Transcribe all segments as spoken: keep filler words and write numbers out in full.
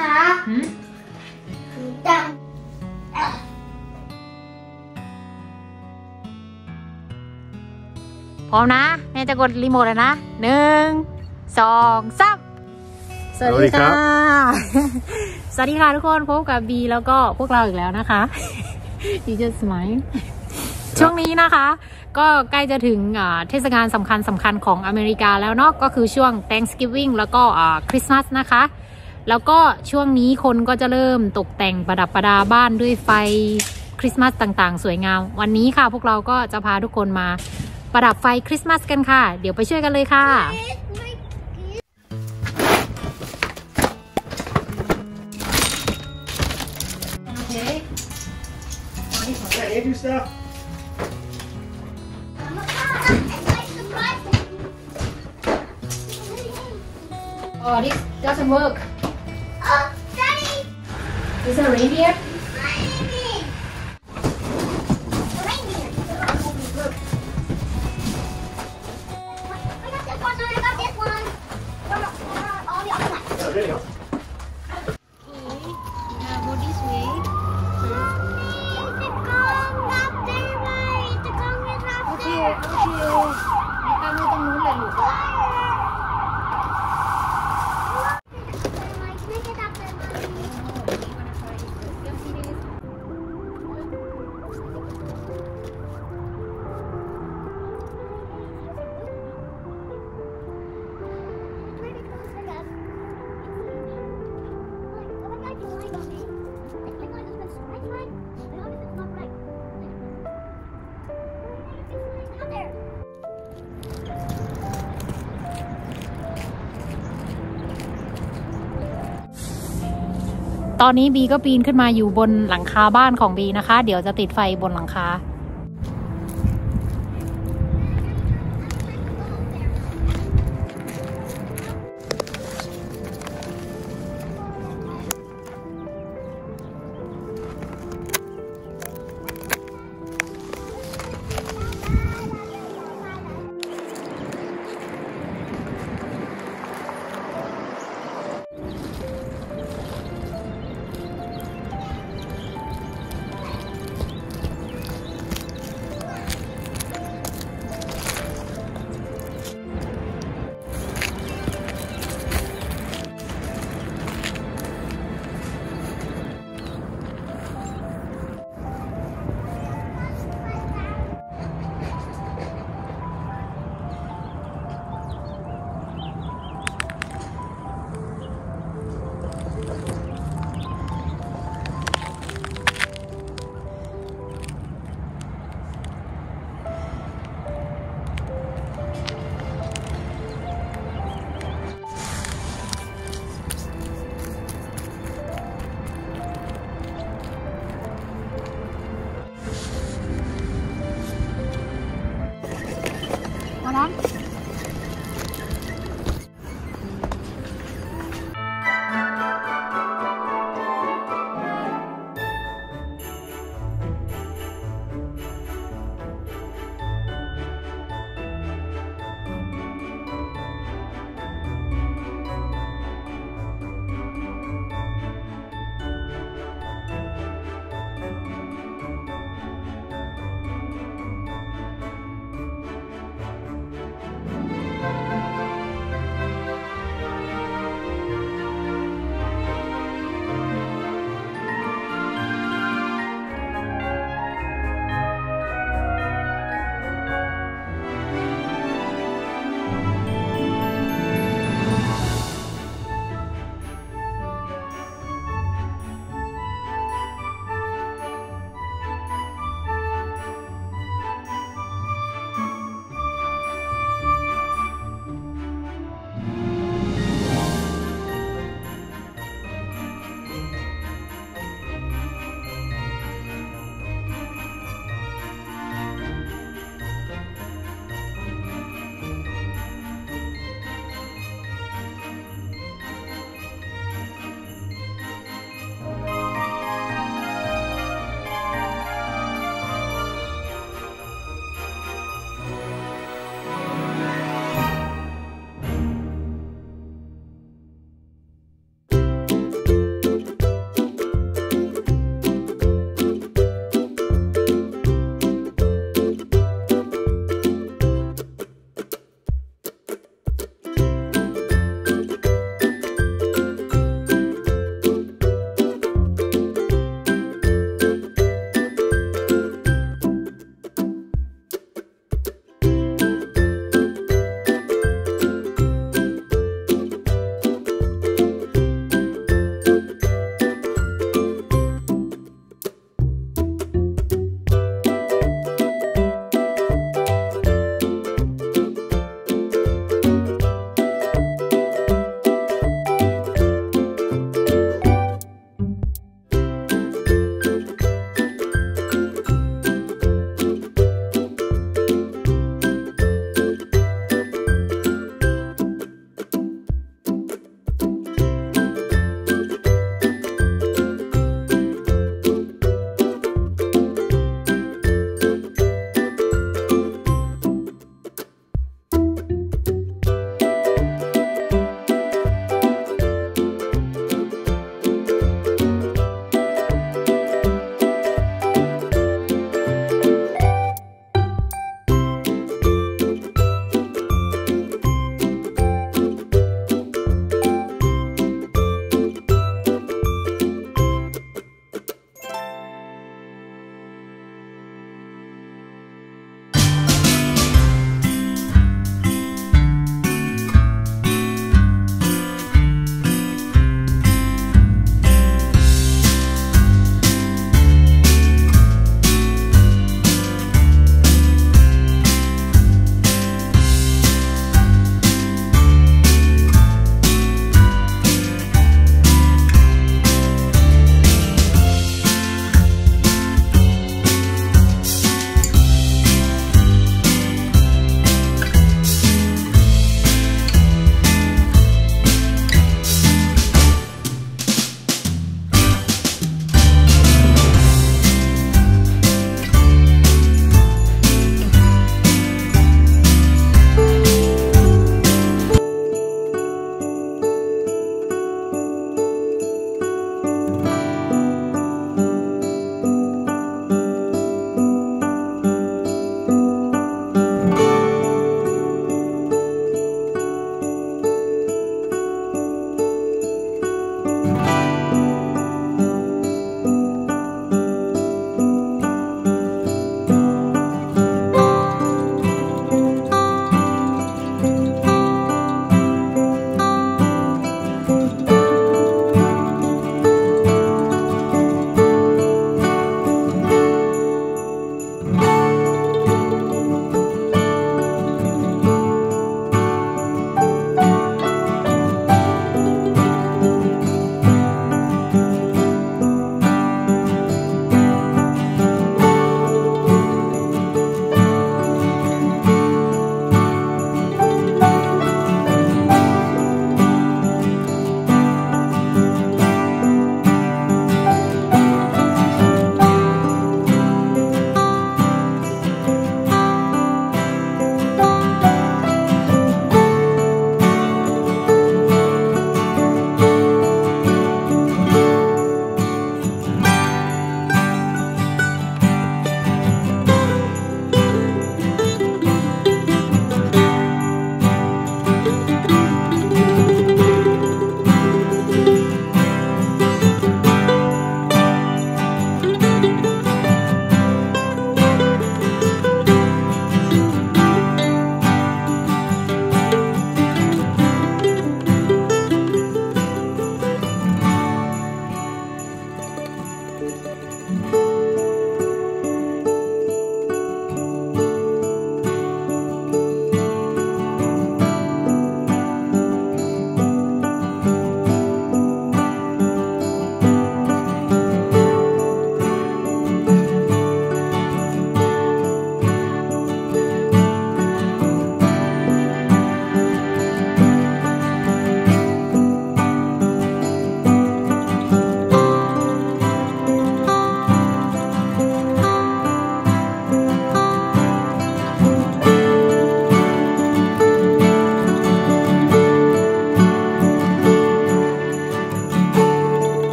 คะดังพร้อมนะแม่จะกดรีโมทเลยนะหนึ่งสองสามสวัสดีค่ะสวัสดีค่ะทุกคนพบกับบีแล้วก็พวกเราอีกแล้วนะคะดีเจสมัยช่วงนี้นะคะก็ใกล้จะถึงเทศกาลสำคัญสำคัญของอเมริกาแล้วเนาะก็คือช่วง Thanksgiving แล้วก็คริสต์มาสนะคะแล้วก็ช่วงนี้คนก็จะเริ่มตกแต่งประดับประดาบ้านด้วยไฟคริสต์มาสต่างๆสวยงามวันนี้ค่ะพวกเราก็จะพาทุกคนมาประดับไฟคริสต์มาสกันค่ะเดี๋ยวไปช่วยกันเลยค่ะOh, this doesn't work. Oh, Daddy! Is it a reindeer? Reindeer! Reindeer! I got this one, I got this one. All the other ones. Oh, there you go. Okay, now go this way. The gong up there, right? The gong is up Okay, there. okay. ตั้งไว้ตรงนู้นเลยลูกตอนนี้บีก็ปีนขึ้นมาอยู่บนหลังคาบ้านของบีนะคะเดี๋ยวจะติดไฟบนหลังคา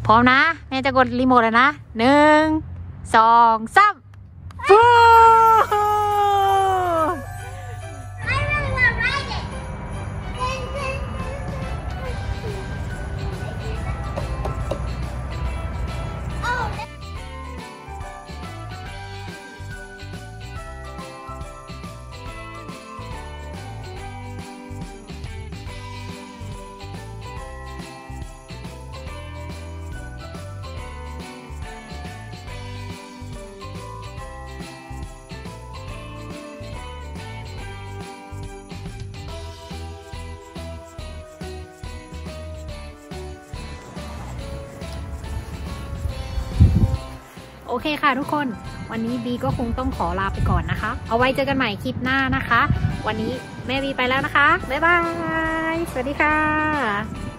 พร้อมนะแม่จะกดรีโมทแล้วนะหนึ่งสองสามฟู I really want to ride it. โอเคค่ะทุกคนวันนี้บีก็คงต้องขอลาไปก่อนนะคะเอาไว้เจอกันใหม่คลิปหน้านะคะวันนี้แม่บีไปแล้วนะคะบ๊ายบายสวัสดีค่ะ